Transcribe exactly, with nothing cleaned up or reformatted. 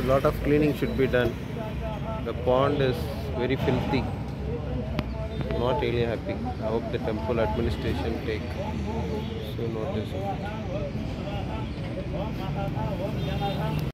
lot of cleaning should be done. The pond is very filthy. Not really happy. I hope the temple administration take so notice of it.